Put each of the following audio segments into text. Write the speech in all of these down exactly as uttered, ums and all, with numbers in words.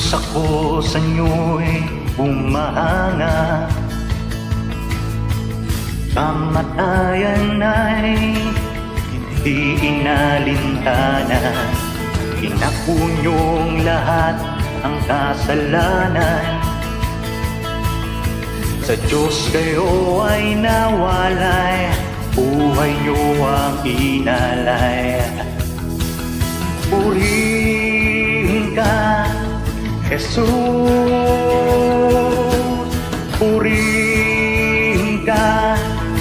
ako sa inyo'y bumahanga. Kamatayan ay di inalintana. Inako niyong lahat ang kasalanan. Sa Diyos kayo ay nawalay, buhay niyo ang inalay. Purihin ka, Jesus. Purihin ka,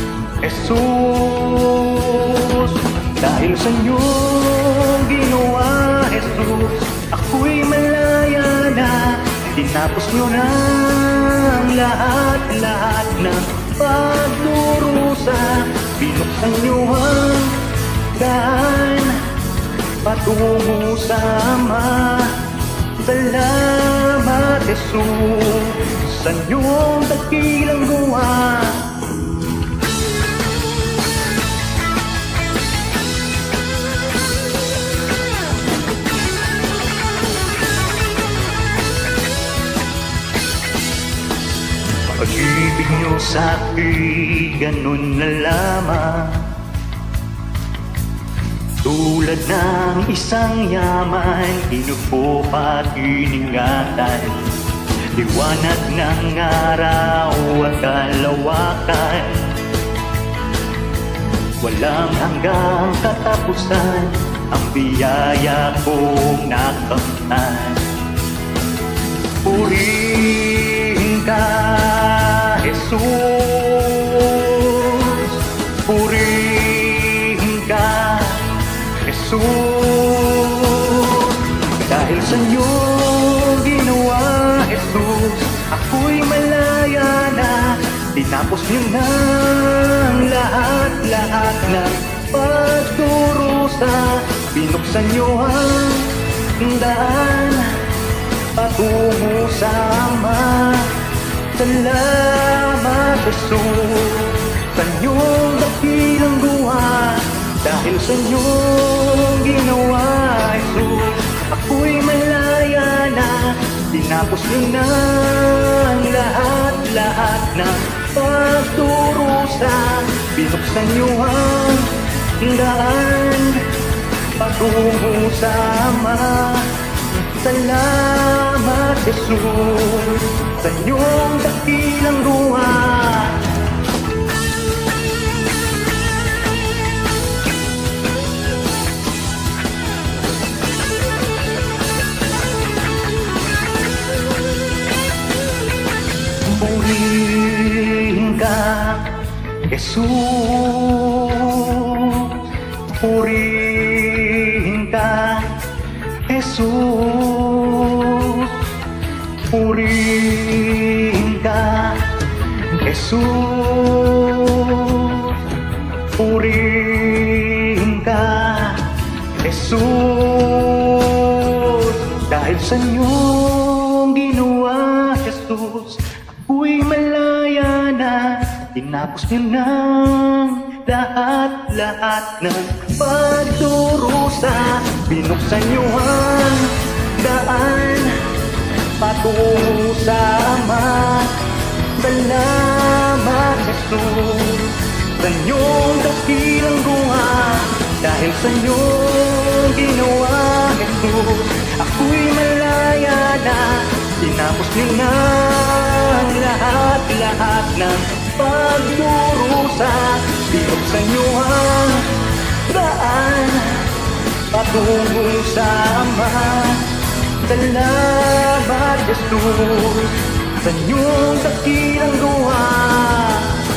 Jesus. Dahil sa inyong ginawa, Jesus, ako'y malaya na. Tinapos niyo na ang lahat-lahat ng pagdurusa. Binuksan niyo ang daan patungo sa Ama. Salamat, Jesus, sa inyong dakilang gawa. Pag-ibig niyo sa akin, ganun na lamang. Tulad ng isang yaman, inupo at iningatan. Liwanag ng araw at kalawakan. Walang hanggang katapusan ang biyaya kong nakamtan. Purihin ka, Jesus. Purihin ka, Jesus. Dahil sa iyong ginawa, Jesus, ako'y malaya na. Tinapos niyo na ang lahat-lahat ng pagdurusa. Binuksan niyo ang daan patungo sa Ama. Salamat, Jesus, sa inyong dakilang gawa. Dahil sa inyong ginawa, Jesus, ako'y malaya na. Tinapos niyo na ang lahat-lahat ng pagdurusa. Binuksan niyo ang daan patungo sa Ama. Salamat, Jesus, sa inyong dakilang gawa. Purihin ka, Jesus. Purihin ka, Jesus. Purihin ka, Jesus. Purihin ka, Jesus. Dahil sa inyong ginawa, Jesus, ako'y malaya na. Tinapos niyo ng lahat-lahat ng pagdurusa. Binuksan niyo ang daan patungo sa Ama. Salamat, Jesus, sa inyong dakilang gawa. Dahil sa inyong ginawa, Jesus, ako'y malaya na. Tinapos niyo na ang lahat-lahat ng pagdurusa. Binuksan niyo ang daan patungo sa Ama. Salamat, Jesus, sa inyong dakilang gawa.